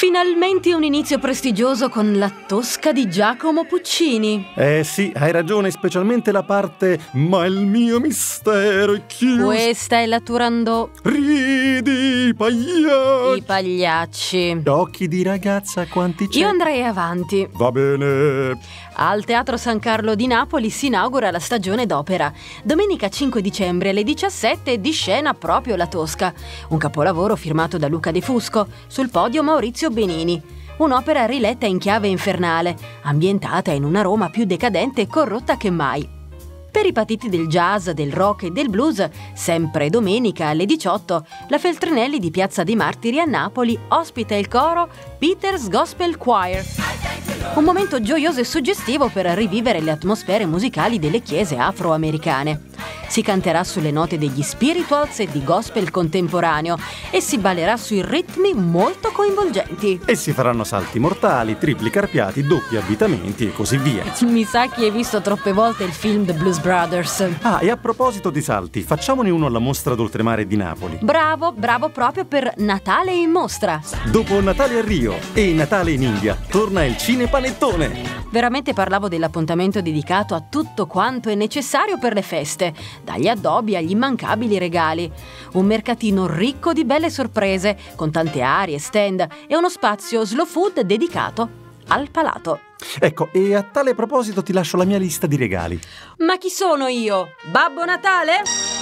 Finalmente un inizio prestigioso con La Tosca di Giacomo Puccini. Sì, hai ragione, specialmente la parte "Ma il mio mistero è chiuso". Questa è la Turandot. Ridi, pagliacci. I pagliacci. Occhi di ragazza, quanti c'è? Io andrei avanti. Va bene. Al Teatro San Carlo di Napoli si inaugura la stagione d'opera. Domenica 5 dicembre alle 17 di scena proprio La Tosca, un capolavoro firmato da Luca De Fusco, sul podio Maurizio Benini. Un'opera riletta in chiave infernale, ambientata in una Roma più decadente e corrotta che mai. Per i patiti del jazz, del rock e del blues, sempre domenica alle 18, la Feltrinelli di Piazza dei Martiri a Napoli ospita il coro Peter's Gospel Choir. Un momento gioioso e suggestivo per rivivere le atmosfere musicali delle chiese afroamericane. Si canterà sulle note degli spirituals e di gospel contemporaneo e si ballerà sui ritmi molto coinvolgenti. E si faranno salti mortali, tripli carpiati, doppi avvitamenti e così via. Mi sa che hai visto troppe volte il film The Blues Brothers. Ah, e a proposito di salti, facciamone uno alla Mostra d'Oltremare di Napoli. Bravo proprio per Natale in mostra. Dopo Natale a Rio e Natale in India, torna il Cinepanettone. Veramente parlavo dell'appuntamento dedicato a tutto quanto è necessario per le feste, dagli addobbi agli immancabili regali. Un mercatino ricco di belle sorprese, con tante aree, stand e uno spazio slow food dedicato al palato. Ecco, e a tale proposito ti lascio la mia lista di regali. Ma chi sono io? Babbo Natale?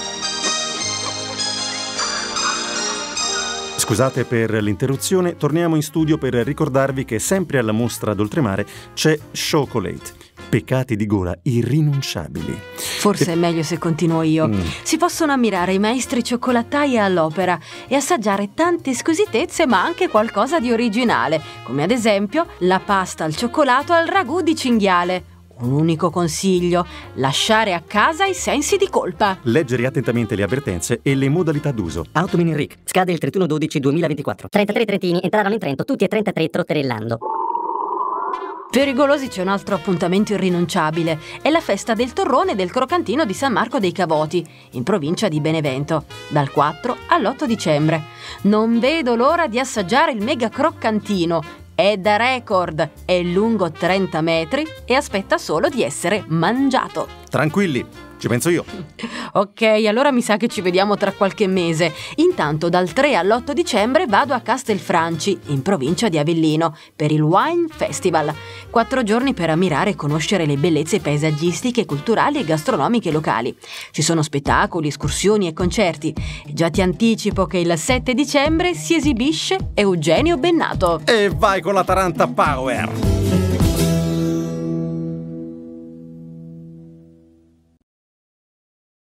Scusate per l'interruzione, torniamo in studio per ricordarvi che sempre alla Mostra d'Oltremare c'è Chocolate, peccati di gola irrinunciabili. Forse è meglio se continuo io. Si possono ammirare i maestri cioccolatai all'opera e assaggiare tante squisitezze, ma anche qualcosa di originale, come ad esempio la pasta al cioccolato al ragù di cinghiale. Un unico consiglio: lasciare a casa i sensi di colpa. Leggere attentamente le avvertenze e le modalità d'uso. Automin Ric, scade il 31/12/2024. 33 trentini entrarono in Trento, tutti e 33 trotterellando. Per i golosi c'è un altro appuntamento irrinunciabile. È la festa del torrone del crocantino di San Marco dei Cavoti, in provincia di Benevento, dal 4 all'8 dicembre. Non vedo l'ora di assaggiare il mega croccantino. È da record, è lungo 30 metri e aspetta solo di essere mangiato. Tranquilli, ci penso io. Ok, allora mi sa che ci vediamo tra qualche mese. Intanto dal 3 all'8 dicembre vado a Castelfranci, in provincia di Avellino, per il Wine Festival. 4 giorni per ammirare e conoscere le bellezze paesaggistiche, culturali e gastronomiche locali. Ci sono spettacoli, escursioni e concerti. E già ti anticipo che il 7 dicembre si esibisce Eugenio Bennato. E vai con la Taranta Power!